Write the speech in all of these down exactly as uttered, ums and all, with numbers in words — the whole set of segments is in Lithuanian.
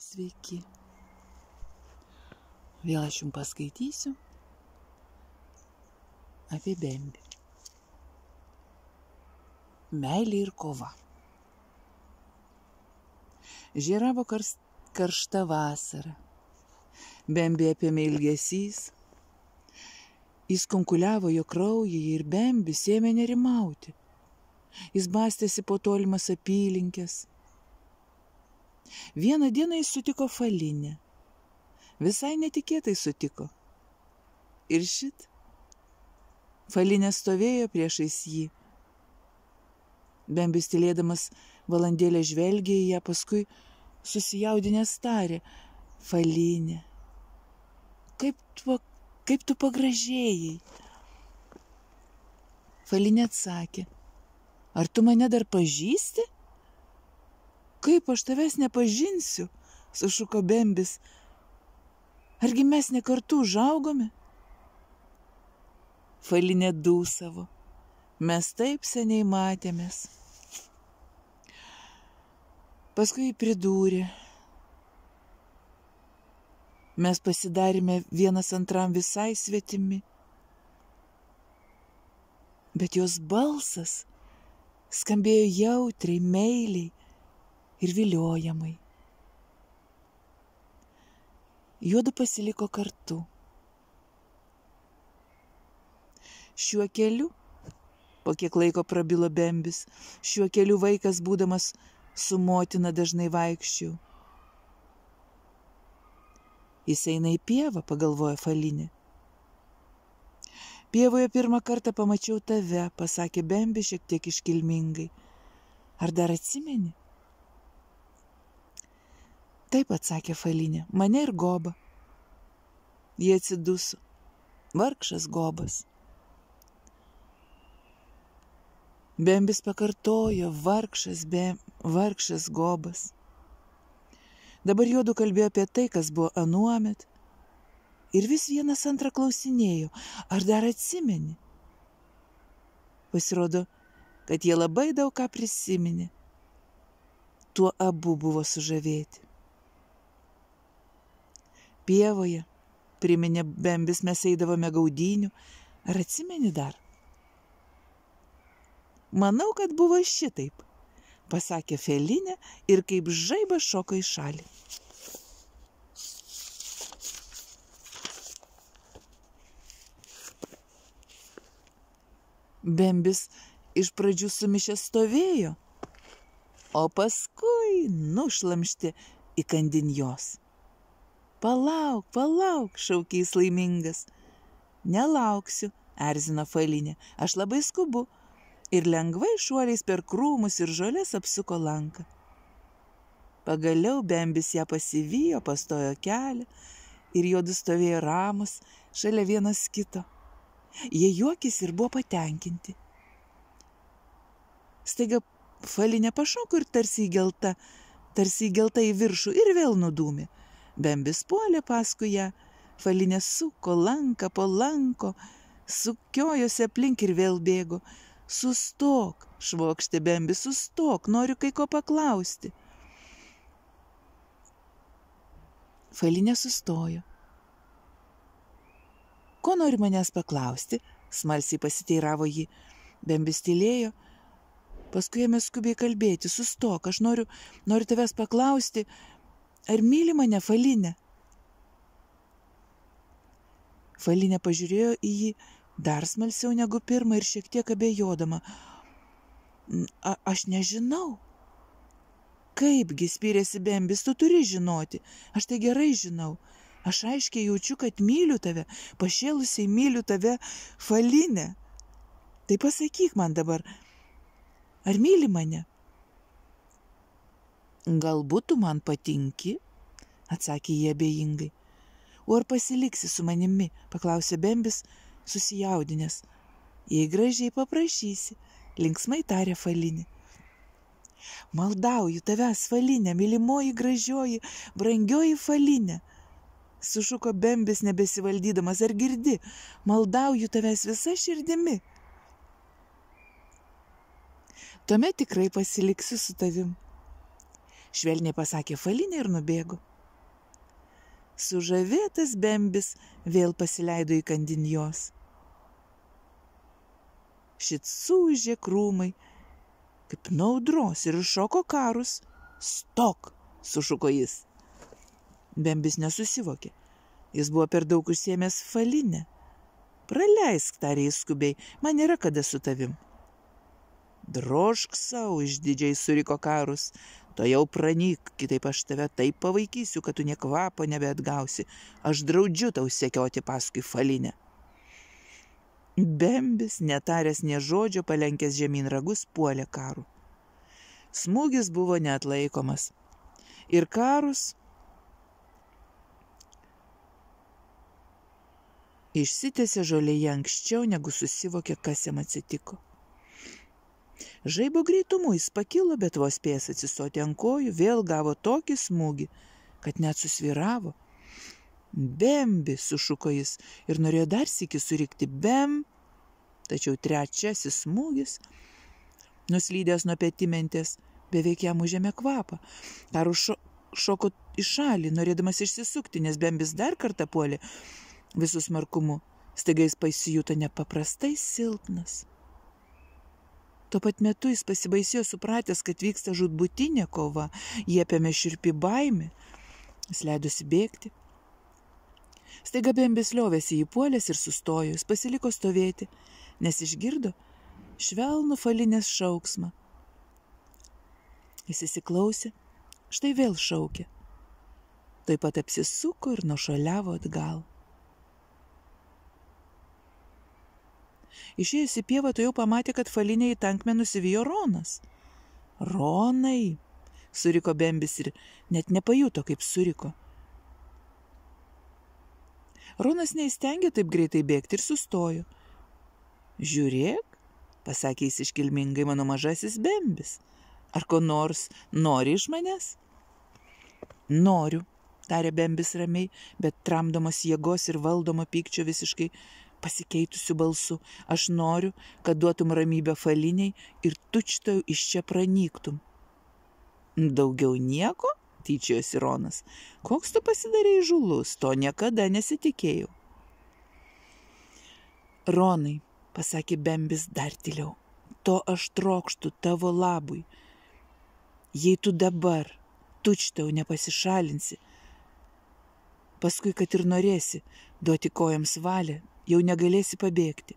sveiki. Vėl aš jums paskaitysiu apie Bembį. Meilė ir kova. Žėravo karšta vasara. Bembį apėmė ilgesys. Jis konkuliavo jo kraujyje ir Bembis ėmė nerimauti. Jis bastėsi po tolimas apylinkės. Vieną dieną jis sutiko Falinę. Visai netikėtai sutiko. Ir šit. Falinė stovėjo priešais jį. Bembis tylėdamas valandėlę žvelgė į ją, paskui susijaudinęs tarė: Falinė, kaip tu, kaip tu pagražėjai. Falinė atsakė: ar tu mane dar pažįsti? Kaip aš tavęs nepažinsiu, sušuko Bembis. Argi mes ne kartu užaugome? Falinė dūsavo. Mes taip seniai matėmės. Paskui pridūrė: mes pasidarėme vienas antram visai svetimi. Bet jos balsas skambėjo jautriai, meiliai ir viliojamai. Juodu pasiliko kartu. Šiuo keliu, po kiek laiko prabilo Bembis, šiuo keliu vaikas, būdamas su motina, dažnai vaikščiojau. Jis eina į pievą, pagalvojo Falinė. Pievoje pirmą kartą pamačiau tave, pasakė Bembis šiek tiek iškilmingai. Ar dar atsimeni? Taip, atsakė Falinė, mane ir Gobą. Jie atsiduso. Vargšas Gobas. Bembis pakartojo: vargšas, be, vargšas Gobas. Dabar juodu kalbėjo apie tai, kas buvo anuomet, ir vis vienas antrą klausinėjo: ar dar atsimeni? Pasirodo, kad jie labai daug ką prisiminė. Tuo abu buvo sužavėti. Pievoje, priminė Bembis, mes eidavome gaudynių. Ar atsimeni dar? Manau, kad buvo šitaip, pasakė Falinė ir kaip žaibas šoko į šalį. Bembis iš pradžių sumišęs stovėjo, o paskui nušlamštė įkandin jos. Palauk, palauk, šaukė jis laimingas. Nelauksiu, erzino Falinė, aš labai skubu. Ir lengvai šuoliais per krūmus ir žolės apsuko lanką. Pagaliau Bembis ją pasivijo, pastojo kelią ir juodu stovėjo ramus šalia vienas kito. Jie juokėsi ir buvo patenkinti. Staiga Falinė pašoko ir tarsi įgelta, tarsi įgelta į viršų ir vėl nudūmė. Bembis puolė paskui ją. Falinė suko lanką po lanko, sukiojosi aplink ir vėl bėgo. Sustok, švokštė Bembis, sustok, noriu kai ko paklausti. Falinė sustojo. Ko nori manęs paklausti? Smalsiai pasiteiravo ji. Bembis tylėjo, paskui ėmė skubiai kalbėti. Sustok, aš noriu, noriu tavęs paklausti, ar myli mane, Falinė? Falinė pažiūrėjo į jį dar smalsiau negu pirmą ir šiek tiek abejodama. A, aš nežinau. Kaipgi, spyrėsi Bembis, tu turi žinoti. Aš tai gerai žinau. Aš aiškiai jaučiu, kad myliu tave, pašėlusiai myliu tave, Falinė. Tai pasakyk man dabar, ar myli mane? Galbūt tu man patinki, atsakė jie abejingai. O ar pasiliksi su manimi, paklausė Bembis, susijaudinęs. Jei gražiai paprašysi, linksmai tarė Falinė. Maldauju tavęs, Falinė, mylimoji, gražioji, brangioji Falinė, sušuko Bembis nebesivaldydamas. Ar girdi? Maldauju tavęs visa širdimi. Tuomet tikrai pasiliksiu su tavim, švelniai pasakė Falinė ir nubėgo. Sužavėtas Bembis vėl pasileido įkandin jos. Šit suūžė krūmai, kaip nuo audros, ir iššoko Karus. Stok, sušuko jis. Bembis nesusivokė. Jis buvo per daug užsiėmęs Falinę. Praleisk, tarė jis skubiai, man nėra kada su tavim. Drožk savo, išdidžiai suriko Karus. To jau pranyk, kitaip aš tave taip pavaikysiu, kad tu nė kvapo nebeatgausi. Aš draudžiu tau sekioti paskui Falinę. Bembis, netaręs nė žodžio, palenkęs žemyn ragus, puolė Karų. Smūgis buvo neatlaikomas. Ir Karus išsitėsė žolėje anksčiau, negu susivokė, kas jam atsitiko. Žaibo greitumu jis pakilo, bet vos spėjęs atsistoti ant kojų, vėl gavo tokį smūgį, kad net susvyravo. Bembi, sušuko jis ir norėjo dar sykį surikti bem, tačiau trečiasis smūgis, nuslydęs nuo petimentės, beveik jam užėmė kvapą. Karus šo, šoko į šalį, norėdamas išsisukti, nes Bembis dar kartą puolė visų smarkumu. Staiga jis pasijuto nepaprastai silpnas. Tuo pat metu jis pasibaisėjo supratęs, kad vyksta žūtbūtinė kova, jį apėmė šiurpi baimė, jis leidosi bėgti. Staiga Bembis liovėsi jį puolęs ir sustojo, jis pasiliko stovėti, nes išgirdo švelnų Falinės šauksmą. Jis įsiklausė, štai vėl šaukė. Taip pat apsisuko ir nušuoliavo atgal. Išėjęs į pievą, tu jau pamatė, kad Falinę į tankmę nusivijo Ronas. Ronai, suriko Bembis ir net nepajuto, kaip suriko. Ronas neįstengė taip greitai bėgti ir sustojo. Žiūrėk, pasakė jis iškilmingai, mano mažasis Bembis. Ar ko nors nori iš manęs? Noriu, tarė Bembis ramiai, bet tramdomas jėgos ir valdomo pykčio visiškai pasikeitusiu balsu. Aš noriu, kad duotum ramybę Faliniai ir tučtau iš čia pranyktum. Daugiau nieko? Tyčiojosi Ronas. Koks tu pasidarei žulus, to niekada nesitikėjau. Ronai, pasakė Bembis dar tyliau, to aš trokštu tavo labui. Jei tu dabar tučtau nepasišalinsi, paskui, kad ir norėsi duoti kojams valią, jau negalėsi pabėgti.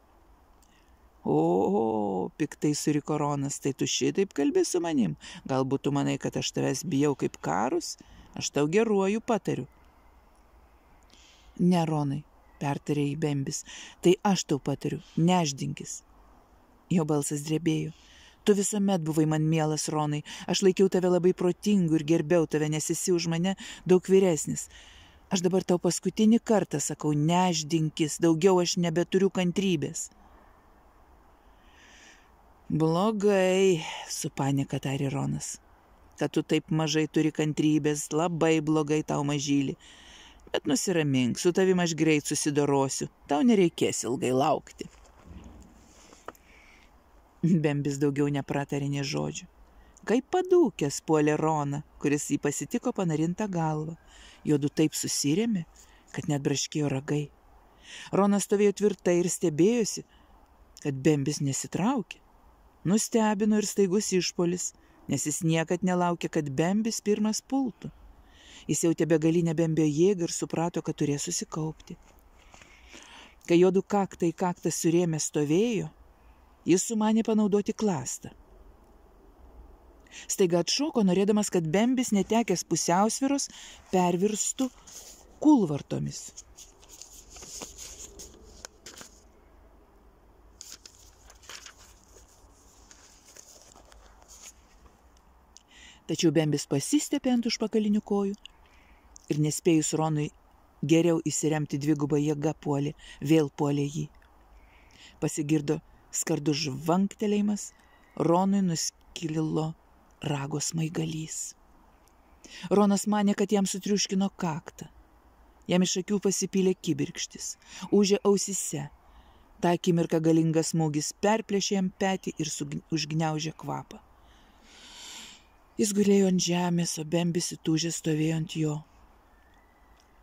O, piktai suriko Ronas, tai tu šitaip kalbi su manim. Galbūt tu manai, kad aš tavęs bijau kaip Karus, aš tau geruoju patariu. Ne, Ronai, pertarė į Bembis, tai aš tau patariu, nešdinkis. Jo balsas drebėjo. Tu visuomet buvai man mielas, Ronai, aš laikiau tave labai protingu ir gerbiau tave, nes esi už mane daug vyresnis. Aš dabar tau paskutinį kartą sakau, nešdinkis, daugiau aš nebeturiu kantrybės. Blogai, su panika tarė Ronas, kad tu taip mažai turi kantrybės, labai blogai tau mažylį. Bet nusiramink, su tavim aš greit susidorosiu, tau nereikės ilgai laukti. Bembis daugiau nepratarė nė žodžių. Kaip padūkęs puolė Roną, kuris jį pasitiko panarintą galvą. Jodu taip susirėmė, kad net braškėjo ragai. Ronas stovėjo tvirtai ir stebėjosi, kad Bembis nesitraukė. Nustebino ir staigus išpuolis, nes jis niekad nelaukė, kad Bembis pirmas pultų. Jis jautė begalinę Bembio jėgą ir suprato, kad turės susikaupti. Kai jodu kaktą į kaktą surėmę stovėjo, jis sumanė panaudoti klastą. Staiga atšoko, norėdamas, kad Bembis netekęs pusiausvyros pervirstų kūlvartomis. Tačiau Bembis pasistepė ant užpakalinių kojų ir nespėjus Ronui geriau įsiremti dvigubą jėgą puolė, vėl puolė jį. Pasigirdo skardus žvanktelėjimas, Ronui nuskilo rago smaigalys. Ronas manė, kad jam sutriuškino kaktą. Jam iš akių pasipylė kibirkštis, ūžė ausyse. Ta akimirka galingas smūgis perplėšė jam petį ir užgniaužė kvapą. Jis gulėjo ant žemės, o Bembis įtūžęs stovėjo ant jo.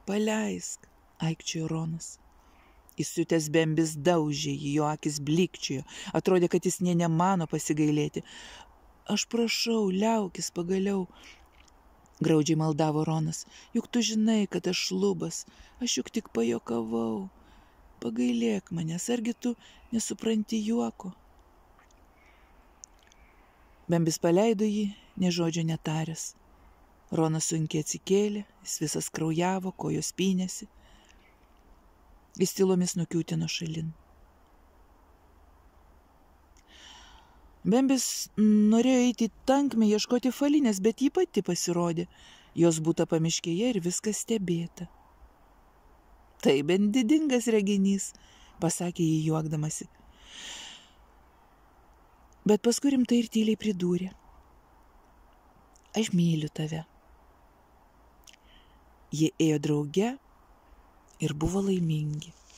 paleisk, aikčiojo Ronas. Įsiutęs Bembis daužė jį, jo akis blikčiojo, atrodė, kad jis nė nemano pasigailėti. Aš prašau, liaukis pagaliau, graudžiai maldavo Ronas, juk tu žinai, kad aš šlubas, aš juk tik pajokavau. Pagailėk manęs, argi tu nesupranti juoko? Bembis paleido jį, nė žodžio netaręs. Ronas sunkiai atsikėlė, jis visas kraujavo, kojos pynėsi. Jis tylomis nukiūtino šalin. Bembis norėjo eiti į tankmę ieškoti Falinės, bet ji pati pasirodė. Jos būta pamiškėje ir viskas stebėta. Tai bent didingas reginys, pasakė jį juokdamasi. Bet paskui rimtai ir tyliai pridūrė. Aš myliu tave. Jie ėjo drauge ir buvo laimingi.